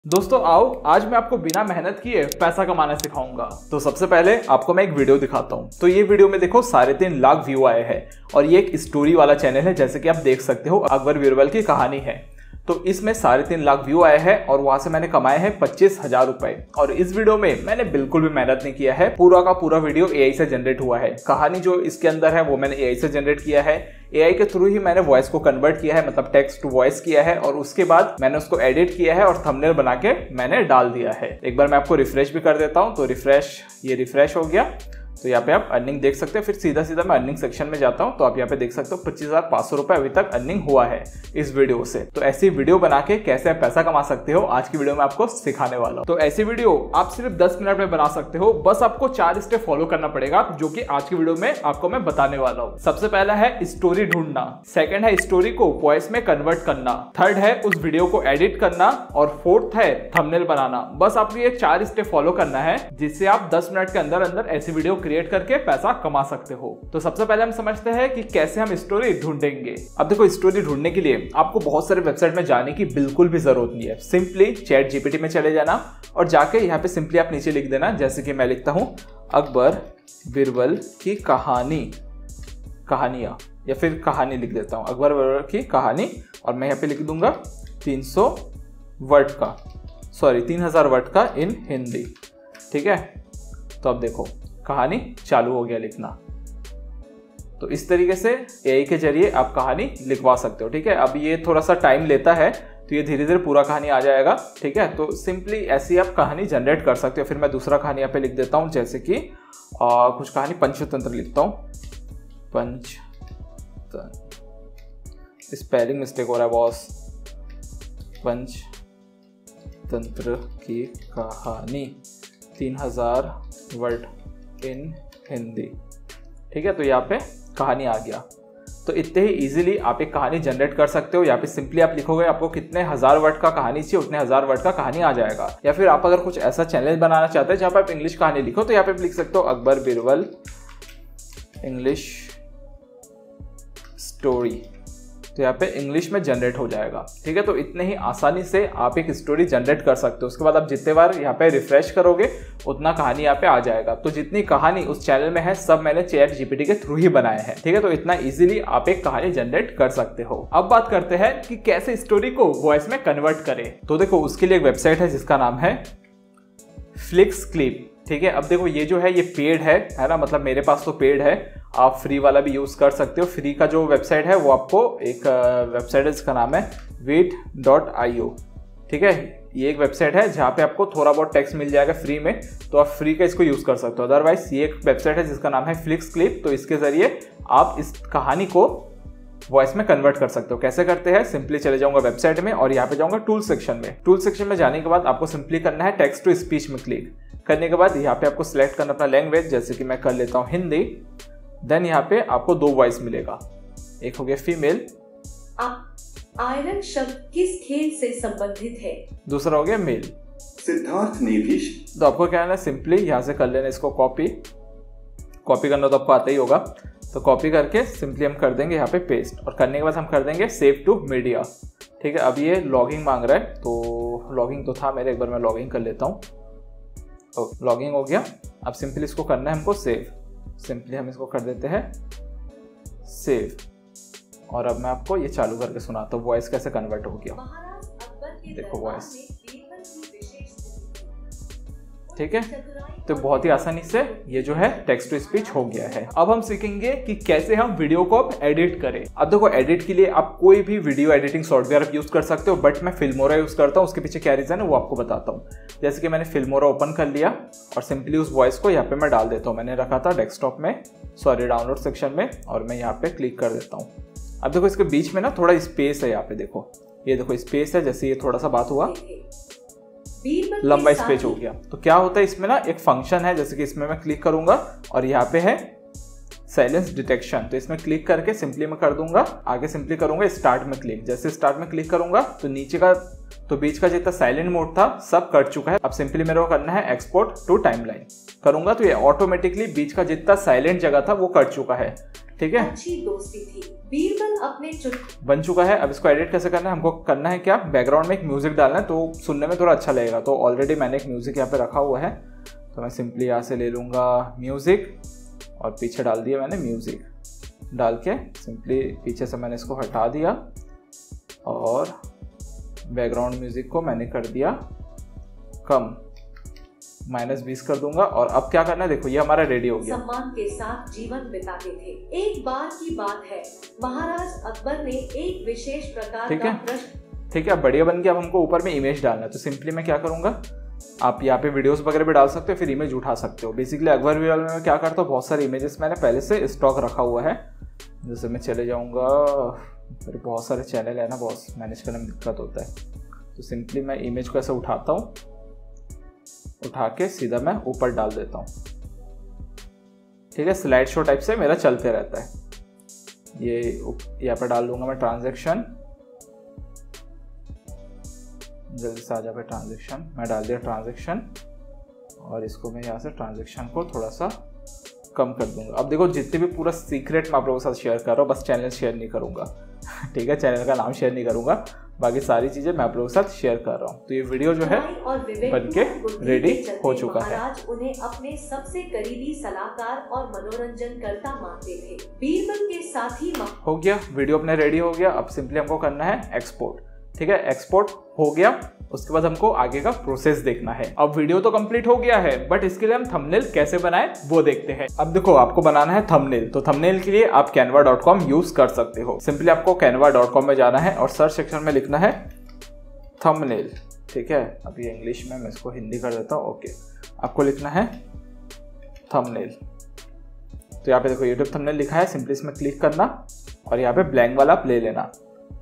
दोस्तों आओ, आज मैं आपको बिना मेहनत किए पैसा कमाना सिखाऊंगा। तो सबसे पहले आपको मैं एक वीडियो दिखाता हूं। तो ये वीडियो में देखो 3.5 लाख व्यू आए हैं और ये एक स्टोरी वाला चैनल है, जैसे कि आप देख सकते हो अकबर बीरबल की कहानी है। तो इसमें 3.5 लाख व्यू आए हैं और वहां से मैंने कमाए हैं 25,000 रुपए। और इस वीडियो में मैंने बिल्कुल भी मेहनत नहीं किया है, पूरा का पूरा वीडियो एआई से जनरेट हुआ है। कहानी जो इसके अंदर है वो मैंने एआई से जनरेट किया है। एआई के थ्रू ही मैंने वॉइस को कन्वर्ट किया है, मतलब टेक्स्ट टू वॉइस किया है, और उसके बाद मैंने उसको एडिट किया है और थंबनेल बना के मैंने डाल दिया है। एक बार मैं आपको रिफ्रेश भी कर देता हूं। तो ये रिफ्रेश हो गया। तो यहाँ पे आप अर्निंग देख सकते हो। फिर सीधा सीधा मैं अर्निंग सेक्शन में जाता हूँ। तो आप यहाँ पे देख सकते हो 25,500 रुपए अभी तक अर्निंग हुआ है इस वीडियो से। तो ऐसी वीडियो बना के कैसे आप पैसा कमा सकते हो, आज की वीडियो में आपको सिखाने वाला हूँ। तो ऐसी वीडियो आप सिर्फ 10 मिनट में बना सकते हो। बस आपको 4 स्टेप फॉलो करना पड़ेगा, जो कि आज की वीडियो में आपको मैं बताने वाला हूँ। सबसे पहला है स्टोरी ढूंढना, सेकंड है स्टोरी को वॉइस में कन्वर्ट करना, थर्ड है उस वीडियो को एडिट करना, और फोर्थ है थंबनेल बनाना। बस आपको ये 4 स्टेप फॉलो करना है, जिससे आप 10 मिनट के अंदर अंदर ऐसी वीडियो क्रिएट करके पैसा कमा सकते हो। तो सबसे पहले हम समझते हैं कि कैसे हम स्टोरी ढूंढेंगे। अब देखो, स्टोरी ढूंढने के लिए आपको बहुत सारे वेबसाइट में जाने की बिल्कुल भी जरूरत नहीं है। सिंपली चैट जीपीटी में चले जाना और जाके यहाँ पे सिंपली आप नीचे लिख देना, जैसे कि मैं लिखता हूं अकबर बीरबल की कहानियां, या फिर कहानी लिख देता हूं, अकबर बीरबल की कहानी। और मैं यहाँ पे लिख दूंगा 3000 वर्ड का इन हिंदी। ठीक है, तो अब देखो कहानी चालू हो गया लिखना। तो इस तरीके से एआई के जरिए आप कहानी लिखवा सकते हो। ठीक है, अब ये थोड़ा सा टाइम लेता है, तो ये धीरे धीरे पूरा कहानी आ जाएगा। ठीक है, तो सिंपली ऐसी आप कहानी जनरेट कर सकते हो। फिर मैं दूसरा कहानी यहाँ पे लिख देता हूँ, जैसे कि कुछ कहानी पंचतंत्र लिखता हूँ। पंचतंत्र, स्पेलिंग मिस्टेक हो रहा है बॉस। पंचतंत्र की कहानी 3000 वर्ड इन हिंदी। ठीक है, तो यहाँ पे कहानी आ गया। तो इतने ही इजीली आप एक कहानी जनरेट कर सकते हो। यहाँ पे सिंपली आप लिखोगे आपको कितने 1000 वर्ड का कहानी चाहिए, उतने 1000 वर्ड का कहानी आ जाएगा। या फिर आप अगर कुछ ऐसा चैनल बनाना चाहते हैं जहाँ पे आप इंग्लिश कहानी लिखो, तो यहाँ पे लिख सकते हो अकबर बीरबल इंग्लिश स्टोरी। तो यहाँ पे इंग्लिश में जनरेट हो जाएगा। ठीक है, तो इतने ही आसानी से आप एक स्टोरी जनरेट कर सकते हो। उसके बाद आप जितने बार यहाँ पे रिफ्रेश करोगे उतना कहानी यहाँ पे आ जाएगा। तो जितनी कहानी उस चैनल में है सब मैंने चैट जीपीटी के थ्रू ही बनाए हैं। ठीक है, तो इतना इजीली आप एक कहानी जनरेट कर सकते हो। अब बात करते हैं कि कैसे स्टोरी को वॉइस में कन्वर्ट करें। तो देखो, उसके लिए एक वेबसाइट है जिसका नाम है फ्लिक्सक्लिप। ठीक है, अब देखो ये जो है ये पेड है ना, मतलब मेरे पास तो पेड है। आप फ्री वाला भी यूज कर सकते हो। फ्री का जो वेबसाइट है वो आपको एक वेबसाइट है जिसका नाम है wait.io। ठीक है, ये एक वेबसाइट है जहाँ पे आपको थोड़ा बहुत टेक्स्ट मिल जाएगा फ्री में, तो आप फ्री का इसको यूज कर सकते हो। अदरवाइज ये एक वेबसाइट है जिसका नाम है फ्लिक्सक्लिप। तो इसके जरिए आप इस कहानी को वॉइस में कन्वर्ट कर सकते हो। कैसे करते हैं, सिंपली चले जाऊंगा वेबसाइट में और यहाँ पे जाऊंगा टूल सेक्शन में। टूल सेक्शन में जाने के बाद आपको सिंपली करना है टेक्स्ट टू स्पीच में क्लिक करने के बाद यहाँ पे आपको सिलेक्ट करना अपना लैंग्वेज, जैसे कि मैं कर लेता हूँ हिंदी। देन यहाँ पे आपको 2 वॉइस मिलेगा, एक हो गया फीमेल, आयरन शब्द किस खेल से संबंधित है, दूसरा हो गया मेल, सिद्धार्थ नेविश। तो आपको क्या है, सिंपली यहाँ से कर लेना इसको कॉपी करना तो आपको आता ही होगा। तो कॉपी करके सिंपली हम कर देंगे यहाँ पे पेस्ट, और करने के बाद हम कर देंगे सेव टू मीडिया। ठीक है, अब ये लॉगिंग मांग रहा है, तो लॉगिंग तो था मेरे, एक बार मैं लॉगिंग कर लेता हूँ। लॉगिंग हो गया। अब सिंपली इसको करना है हमको सेव। सिंपली हम इसको कर देते हैं सेव, और अब मैं आपको ये चालू करके सुनाता हूँ वॉइस कैसे कन्वर्ट हो गया। देखो वॉइस, ठीक है, तो बहुत ही आसानी से ये जो है टेक्स्ट टू स्पीच हो गया है। अब हम सीखेंगे कि कैसे हम वीडियो को एडिट करें। अब देखो, एडिट के लिए आप कोई भी वीडियो एडिटिंग सॉफ्टवेयर आप यूज कर सकते हो, बट मैं फिल्मोरा यूज करता हूँ। उसके पीछे क्या रीजन है वो आपको बताता हूँ। जैसे कि मैंने फिल्मोरा ओपन कर लिया और सिंपली उस वॉइस को यहाँ पे मैं डाल देता हूँ। मैंने रखा था डेस्कटॉप में, डाउनलोड सेक्शन में, और मैं यहाँ पे क्लिक कर देता हूँ। अब देखो इसके बीच में ना थोड़ा स्पेस है, यहाँ पे देखो, ये देखो स्पेस है। जैसे ये थोड़ा सा बात हुआ, लंबा स्पेस हो गया। तो क्या होता है इसमें ना, एक फंक्शन है, जैसे कि इसमें मैं क्लिक करूंगा और यहाँ पे है साइलेंस डिटेक्शन। तो इसमें क्लिक करके सिंपली मैं कर दूंगा, आगे सिंपली करूंगा स्टार्ट में क्लिक। जैसे स्टार्ट में क्लिक करूंगा तो नीचे का, तो बीच का जितना साइलेंट मोड था सब कट चुका है। अब सिंपली मेरे को करना है एक्सपोर्ट टू टाइमलाइन। करूंगा तो ये ऑटोमेटिकली बीच का जितना साइलेंट जगह था वो कट चुका है। ठीक है, अच्छी दोस्ती थी, बीरबल अपने बन चुका है। अब इसको एडिट कैसे करना है, हमको करना है क्या, बैकग्राउंड में एक म्यूजिक डालना है तो सुनने में थोड़ा अच्छा लगेगा। तो ऑलरेडी मैंने एक म्यूजिक यहाँ पे रखा हुआ है, तो मैं सिंपली यहाँ से ले लूँगा म्यूजिक और पीछे डाल दिया मैंने म्यूजिक डाल के, सिंपली पीछे से मैंने इसको हटा दिया और बैकग्राउंड म्यूजिक को मैंने कर दिया कम, -20 कर दूंगा। और अब क्या करना है, देखो ये हमारा रेडी हो गया। सम्मान के साथ जीवन बिताते थे। एक बार की बात है, महाराज अकबर ने एक विशेष प्रकार का प्रश्न, ठीक है, बढ़िया बन गया। अब हमको ऊपर में इमेज डालना है, तो सिंपली मैं क्या करूंगा, आप यहाँ पे वीडियोस वगैरह भी डाल सकते हो, फिर इमेज उठा सकते हो। बेसिकली अकबर बीरबल में मैं क्या करता हूँ, बहुत सारे इमेजेस मैंने पहले से स्टॉक रखा हुआ है। जैसे मैं चले जाऊँगा, फिर बहुत सारे चैनल है ना, बहुत मैनेज करने में दिक्कत होता है। तो सिंपली मैं इमेज को ऐसे उठाता हूँ, उठा के सीधा मैं ऊपर डाल देता हूँ। ठीक है, स्लाइड शो टाइप से मेरा चलते रहता है। ये यहाँ पर डाल दूंगा मैं ट्रांजैक्शन, जल्दी से आ जाए ट्रांजैक्शन, मैं डाल दिया ट्रांजैक्शन और इसको मैं यहाँ से ट्रांजैक्शन को थोड़ा सा कम कर दूंगा। अब देखो जितने भी पूरा सीक्रेट मैं आप लोगों के साथ शेयर कर रहा हूँ, बस चैनल शेयर नहीं करूँगा। ठीक है, चैनल का नाम शेयर नहीं करूँगा, बाकी सारी चीज़ें मैं आप लोगों के साथ शेयर कर रहा हूँ। तो ये वीडियो जो है बनके रेडी हो चुका है। महाराज उन्हें अपने सबसे करीबी सलाहकार और मनोरंजन करता मानते थे। बीरबल के साथ ही हो गया, वीडियो अपने रेडी हो गया। अब सिंपली हमको करना है एक्सपोर्ट। ठीक है, एक्सपोर्ट हो गया, उसके बाद हमको आगे का प्रोसेस देखना है। अब वीडियो तो कंप्लीट हो गया है, बट इसके लिए हम थंबनेल कैसे बनाएं वो देखते हैं। अब देखो आपको बनाना है थंबनेल, तो थंबनेल के लिए आप canva.com यूज कर सकते हो। सिंपली आपको canva.com में जाना है और सर्च सेक्शन में लिखना है थंबनेल। ठीक है, अभी इंग्लिश में मैं इसको हिंदी कर देता हूँ। ओके, आपको लिखना है थंबनेल। तो यहाँ पे देखो यूट्यूब थंबनेल लिखा है, सिंपली इसमें क्लिक करना और यहाँ पे ब्लैंक वाला आप ले लेना।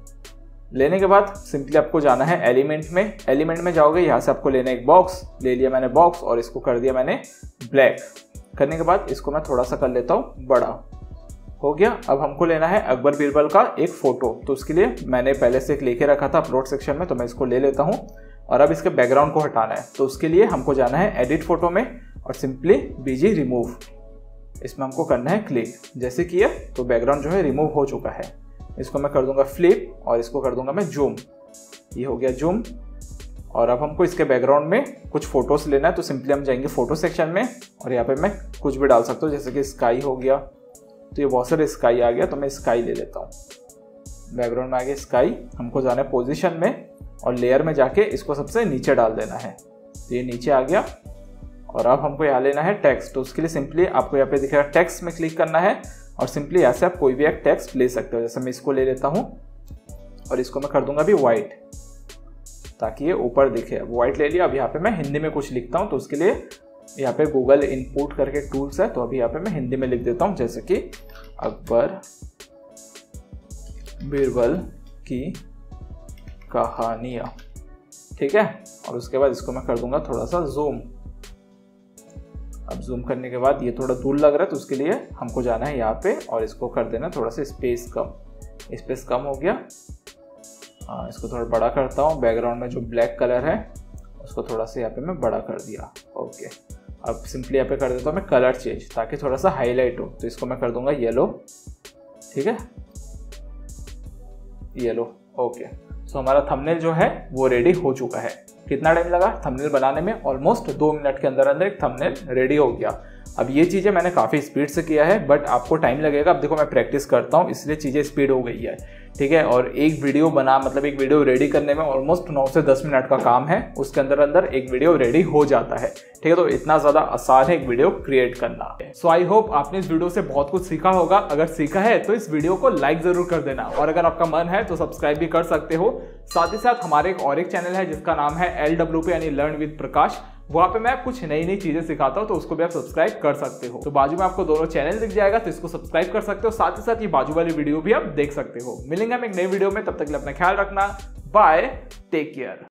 लेने के बाद सिंपली आपको जाना है एलिमेंट में। एलिमेंट में जाओगे, यहाँ से आपको लेना एक बॉक्स, ले लिया मैंने बॉक्स और इसको कर दिया मैंने ब्लैक। करने के बाद इसको मैं थोड़ा सा कर लेता हूँ बड़ा, हो गया। अब हमको लेना है अकबर बीरबल का एक फोटो, तो उसके लिए मैंने पहले से एक लेके रखा था अपलोड सेक्शन में, तो मैं इसको ले लेता हूँ। और अब इसके बैकग्राउंड को हटाना है, तो उसके लिए हमको जाना है एडिट फोटो में और सिंपली बीजी रिमूव, इसमें हमको करना है क्लिक। जैसे किया तो बैकग्राउंड जो है रिमूव हो चुका है। इसको मैं कर दूंगा फ्लिप और इसको कर दूंगा मैं जूम, ये हो गया जूम। और अब हमको इसके बैकग्राउंड में कुछ फोटोज लेना है, तो सिंपली हम जाएंगे फोटो सेक्शन में और यहाँ पे मैं कुछ भी डाल सकता हूँ, जैसे कि स्काई हो गया, तो ये बहुत सारे स्काई आ गया, तो मैं स्काई ले लेता हूँ। बैकग्राउंड में आ गया स्काई, हमको जाना है पोजिशन में और लेयर में जाके इसको सबसे नीचे डाल देना है, तो ये नीचे आ गया। और अब हमको यहाँ लेना है टेक्स्ट, तो उसके लिए सिंपली आपको यहाँ पे दिखेगा टेक्स्ट में क्लिक करना है और सिंपली यहाँ से आप कोई भी एक टेक्स्ट ले सकते हो। जैसे मैं इसको ले लेता हूँ और इसको मैं कर दूंगा अभी वाइट, ताकि ये ऊपर दिखे। वाइट ले लिया। अब यहाँ पे मैं हिंदी में कुछ लिखता हूँ, तो उसके लिए यहाँ पे गूगल इनपुट करके टूल्स है, तो अभी यहाँ पे मैं हिंदी में लिख देता हूँ, जैसे कि अकबर बीरबल की कहानियाँ। ठीक है, और उसके बाद इसको मैं कर दूंगा थोड़ा सा जूम। अब जूम करने के बाद ये थोड़ा दूर लग रहा है, तो उसके लिए हमको जाना है यहाँ पे और इसको कर देना थोड़ा सा स्पेस कम। स्पेस कम हो गया। इसको थोड़ा बड़ा करता हूँ। बैकग्राउंड में जो ब्लैक कलर है उसको थोड़ा सा यहाँ पे मैं बड़ा कर दिया। ओके, अब सिंपली यहाँ पे कर देता हूँ मैं कलर चेंज, ताकि थोड़ा सा हाईलाइट हो। तो इसको मैं कर दूंगा येलो। ठीक है, येलो। ओके, सो हमारा थंबनेल जो है वो रेडी हो चुका है। कितना टाइम लगा थंबनेल बनाने में? ऑलमोस्ट 2 मिनट के अंदर अंदर एक थंबनेल रेडी हो गया। अब ये चीज़ें मैंने काफ़ी स्पीड से किया है, बट आपको टाइम लगेगा। अब देखो मैं प्रैक्टिस करता हूँ, इसलिए चीज़ें स्पीड हो गई है। ठीक है, और एक वीडियो रेडी करने में ऑलमोस्ट 9 से 10 मिनट का काम है। उसके अंदर अंदर एक वीडियो रेडी हो जाता है। ठीक है, तो इतना ज़्यादा आसान है एक वीडियो क्रिएट करना। सो आई होप आपने इस वीडियो से बहुत कुछ सीखा होगा। अगर सीखा है तो इस वीडियो को लाइक जरूर कर देना, और अगर आपका मन है तो सब्सक्राइब भी कर सकते हो। साथ ही साथ हमारे एक चैनल है जिसका नाम है LWP यानी लर्न विद प्रकाश। वहाँ पे मैं कुछ नई नई चीजें सिखाता हूँ, तो उसको भी आप सब्सक्राइब कर सकते हो। तो बाजू में आपको दोनों चैनल दिख जाएगा, तो इसको सब्सक्राइब कर सकते हो। साथ ही साथ ये बाजू वाली वीडियो भी आप देख सकते हो। मिलेंगे हम एक नई वीडियो में, तब तक के लिए अपना ख्याल रखना। Bye, take care.